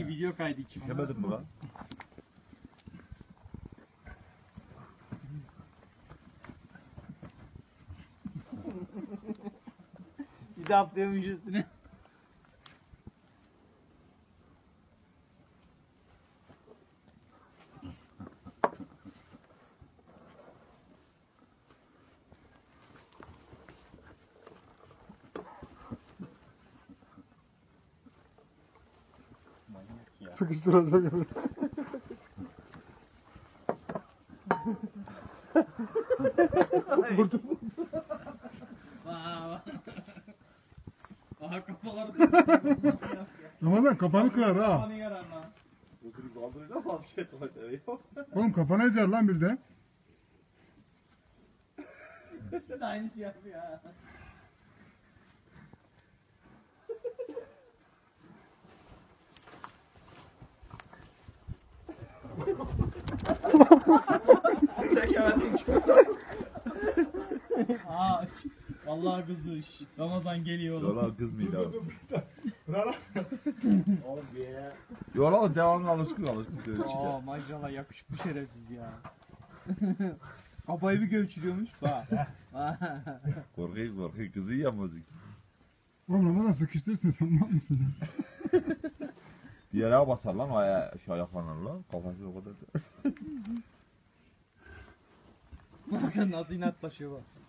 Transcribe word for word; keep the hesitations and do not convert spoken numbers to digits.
Bir video kaydı için. Yemedim mi lan? Bir de atlıyormuş üstüne. Sıkıştıracak gibi. Vurdum. Vaa. Aha kafaları. Ramazan kafanı kırar ha. Kafanı yarar lan. Oturup kaldıracağım vazgeç yok. Oğlum kafana ezer lan bir de. Siz de aynı şey yapıyor ha. Çekemedik. Aa, vallahi kızmış. Ramazan geliyor oğlum. Yola kız mıydı abi? Oğlum bir yere. Yola devamlı alışkın alışkın şöyle Aa, çıkar. maşallah yakışıklı şerefsiz ya. Kafayı bir göçürüyormuş. Bak. Korkuyor korkuyor kızı yiyemezdik. Oğlum Ramazan sıkıştırırsın sen ne mısın ya? Diğer basar lan aya şey ayaklanır lan. Kafası o kadar. Bakın nasıl inat taşıyor bak.